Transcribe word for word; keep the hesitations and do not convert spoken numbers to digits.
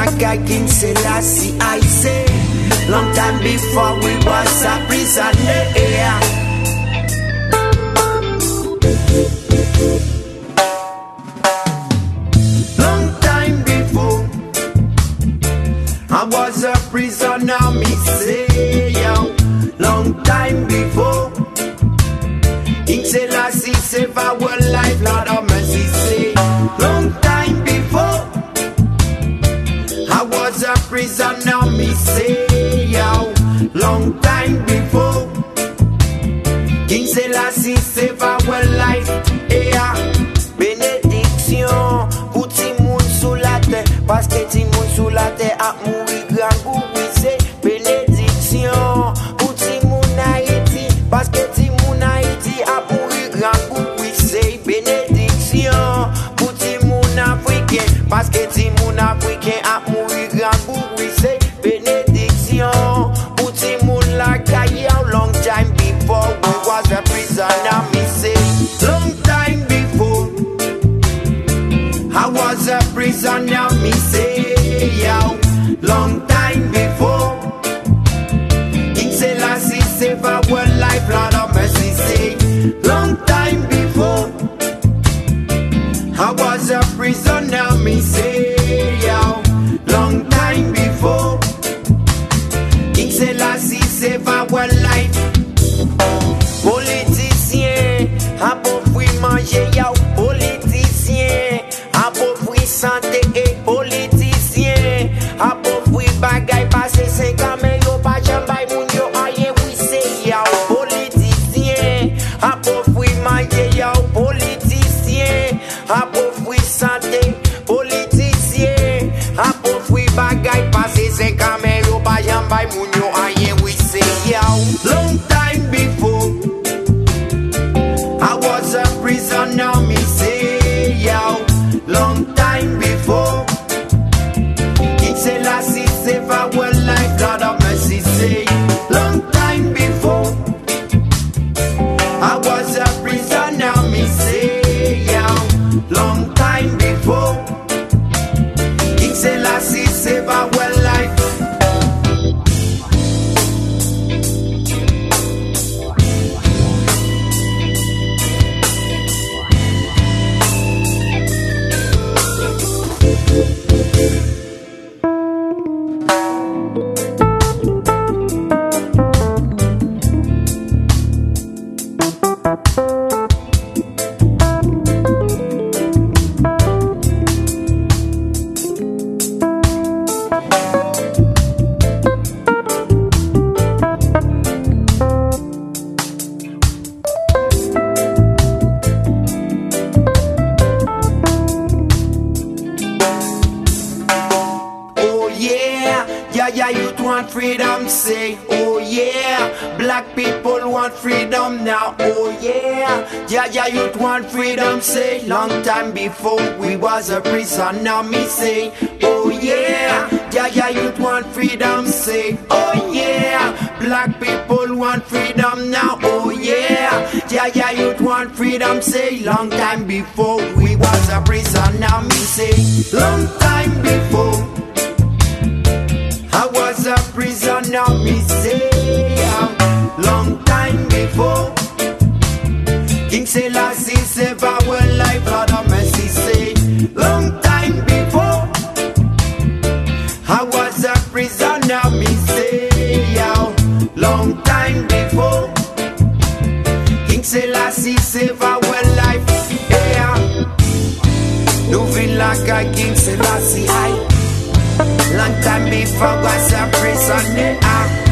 like a King Selassie, I say. Long time before we was a prisoner. Long time before I was a prisoner, me say, yo. Long time before King Selassie save our life, Lord of mercy, say. Long time before I was a prisoner, me say, yo. Long time before King Selassie save our life, yeah. Bénédiction pour ti moun sous la terre, parce que ti moun sous la terre a mouri grand goût, oui c'est bénédiction pour ti moun Haïti, parce que ti moun Haïti a mouri grand goût, oui c'est bénédiction pour ti moun africain, parce que ti moun africain a mouri grand goût, oui c'est bénédiction pour ti moun la caille. Long time before we was a prisoner, me say. Long time before I was a prisoner, me say, yo. Long time before King Selassie save our life, Lord of mercy, say. Long time before I was a prisoner, me say, yo. Long time before King Selassie save our life. Politicien, appauvri manger, yo. Politicien, appauvri santé et politicien, appauvri bagay passé cinq ans, mais yo pas jambay moun yo aye, oui c'est yo. Politicien, appauvri manger, yo. Politicien, appauvri santé, politicien, appauvri bagay passé cinq ans, mais yo pas jambay moun yo aye, oui c'est yo. Long time before I was a prisoner, me say, yo. Long time before King Selassie save our life, God of mercy, say. Long time before I was a prisoner, me say, yo. Long time before King Selassie save our life. Yeah, youth want freedom, say, oh yeah. Black people want freedom now, oh yeah. Yeah, yeah, youth want freedom, say. Long time before we was a prisoner, me say, oh yeah. Yeah, yeah, youth want freedom, say, oh yeah. Black people want freedom now, oh yeah. Yeah, yeah, youth want freedom, say. Long time before we was a prisoner, me say. Long time before I was a prisoner, me say, yeah. Long time before King Selassie save our life, Lord of mercy, say. Long time before I was a prisoner, me say, yeah. Long time before King Selassie save our life, yeah. Nou vin like a King Selassie, I. Long time before was a prisoner, ah.